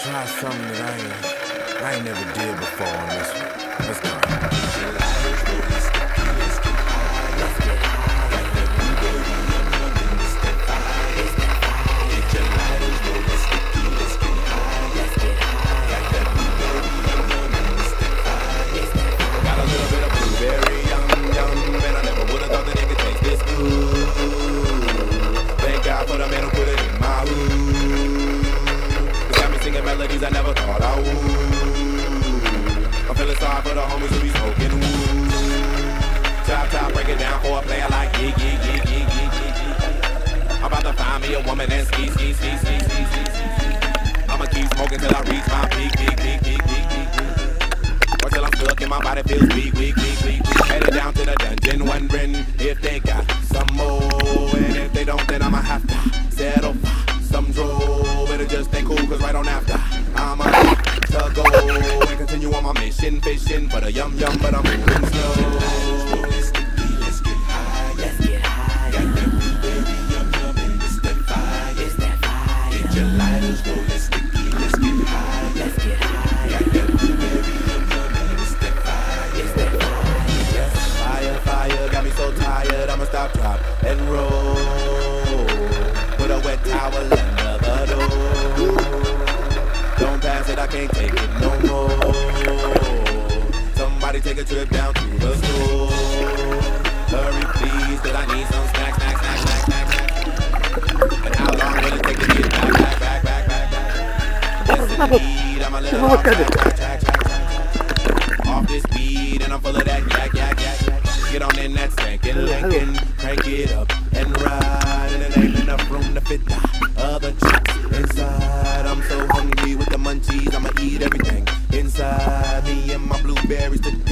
try something that I ain't never did before on this one. Let's go. Melodies I never thought I would. I'm feeling sorry for the homies who be smoking wood. Top, break it down for a player like I'm about to find me a woman and ski. I'ma keep smoking till I reach my peak. Or till I'm stuck and my body feels weak. Headed down to the dungeon wondering if they got some more. And if they don't, then I'ma have to settle for some drove. It'll just ain't cool, cause right on after I'm a to go and continue on my mission, fishing for the yum, but I'm moving slow. Let's get high, got that blue baby yum, and it's that fire, get your lighters, roll, let's get high, got that blue baby yum, and it's that fire, got me so tired, I'ma stop, drop, and roll. Put a wet towel under the door. Don't pass it, I can't take it no more. Somebody take a trip down to the store. Hurry please, cause I need some snacks. And how long will it take to get back? Yes indeed, I'm a little off off this beat, and I'm full of that yak. Get on in that stankin' Lincoln, crank it up and ride. And it ain't enough room to fit the other chicks inside. I'm so hungry with the munchies, I'ma eat everything inside me and my blueberries to